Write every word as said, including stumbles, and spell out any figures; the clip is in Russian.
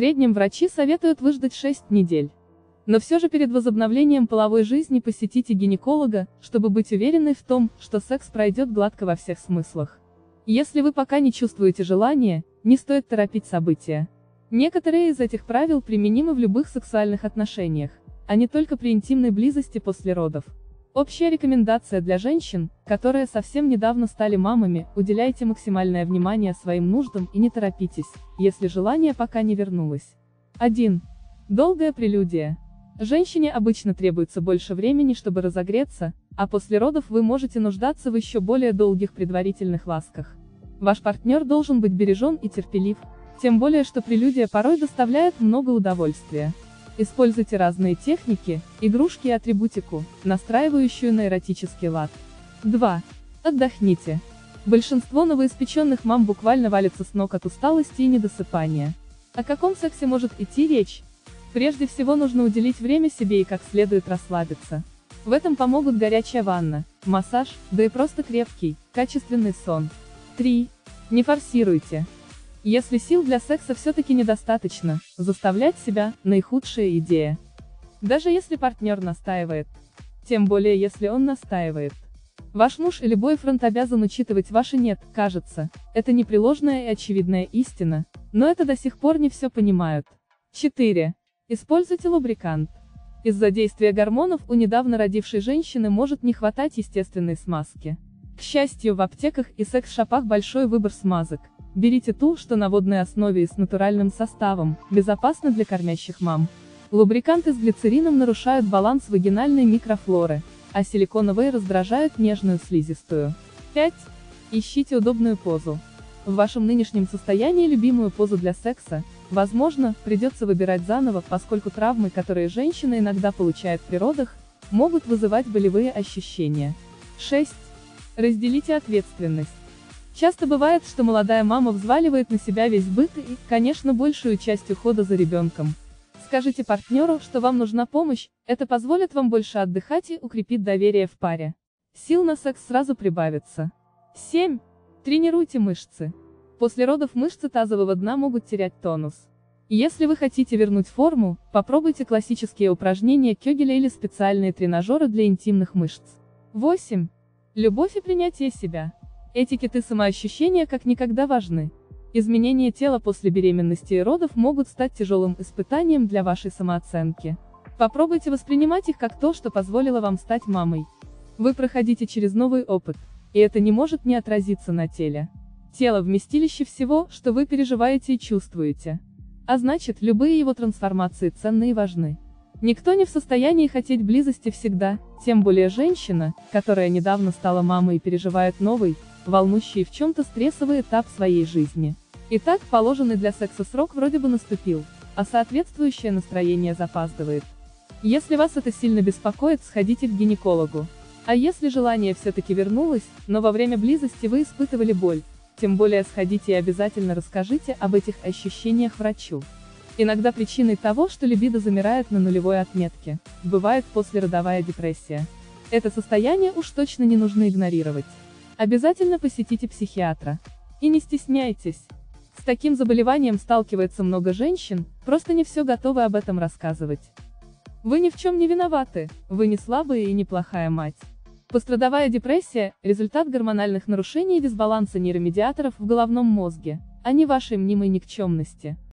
среднем врачи советуют выждать шесть недель. Но все же перед возобновлением половой жизни посетите гинеколога, чтобы быть уверенной в том, что секс пройдет гладко во всех смыслах. Если вы пока не чувствуете желания, не стоит торопить события. Некоторые из этих правил применимы в любых сексуальных отношениях, а не только при интимной близости после родов. Общая рекомендация для женщин, которые совсем недавно стали мамами: уделяйте максимальное внимание своим нуждам и не торопитесь, если желание пока не вернулось. один. Долгая прелюдия. Женщине обычно требуется больше времени, чтобы разогреться, а после родов вы можете нуждаться в еще более долгих предварительных ласках. Ваш партнер должен быть бережен и терпелив, тем более что прелюдия порой доставляет много удовольствия. Используйте разные техники, игрушки и атрибутику, настраивающую на эротический лад. два. Отдохните. Большинство новоиспеченных мам буквально валятся с ног от усталости и недосыпания. О каком сексе может идти речь? Прежде всего нужно уделить время себе и как следует расслабиться. В этом помогут горячая ванна, массаж, да и просто крепкий, качественный сон. три. Не форсируйте. Если сил для секса все-таки недостаточно, заставлять себя – наихудшая идея. Даже если партнер настаивает. Тем более если он настаивает. Ваш муж или бойфренд обязан учитывать ваше «нет», кажется, это непреложная и очевидная истина, но это до сих пор не все понимают. четыре. Используйте лубрикант. Из-за действия гормонов у недавно родившей женщины может не хватать естественной смазки. К счастью, в аптеках и секс-шопах большой выбор смазок. Берите ту, что на водной основе и с натуральным составом, безопасно для кормящих мам. Лубриканты с глицерином нарушают баланс вагинальной микрофлоры, а силиконовые раздражают нежную слизистую. пять. Ищите удобную позу. В вашем нынешнем состоянии любимую позу для секса, возможно, придется выбирать заново, поскольку травмы, которые женщина иногда получает при родах, могут вызывать болевые ощущения. шесть. Разделите ответственность. Часто бывает, что молодая мама взваливает на себя весь быт и, конечно, большую часть ухода за ребенком. Скажите партнеру, что вам нужна помощь, это позволит вам больше отдыхать и укрепит доверие в паре. Сил на секс сразу прибавится. семь. Тренируйте мышцы. После родов мышцы тазового дна могут терять тонус. Если вы хотите вернуть форму, попробуйте классические упражнения Кёгеля или специальные тренажеры для интимных мышц. восемь. Любовь и принятие себя. Этикет и самоощущение как никогда важны. Изменения тела после беременности и родов могут стать тяжелым испытанием для вашей самооценки. Попробуйте воспринимать их как то, что позволило вам стать мамой. Вы проходите через новый опыт, и это не может не отразиться на теле. Тело – вместилище всего, что вы переживаете и чувствуете. А значит, любые его трансформации ценны и важны. Никто не в состоянии хотеть близости всегда, тем более женщина, которая недавно стала мамой и переживает новый, волнующий и в чем-то стрессовый этап своей жизни. Итак, положенный для секса срок вроде бы наступил, а соответствующее настроение запаздывает. Если вас это сильно беспокоит, сходите к гинекологу. А если желание все-таки вернулось, но во время близости вы испытывали боль, тем более сходите и обязательно расскажите об этих ощущениях врачу. Иногда причиной того, что либидо замирает на нулевой отметке, бывает послеродовая депрессия. Это состояние уж точно не нужно игнорировать. Обязательно посетите психиатра. И не стесняйтесь. С таким заболеванием сталкивается много женщин, просто не все готовы об этом рассказывать. Вы ни в чем не виноваты, вы не слабая и не плохая мать. Пострадовая депрессия – результат гормональных нарушений и дисбаланса нейромедиаторов в головном мозге, а не вашей мнимой никчемности.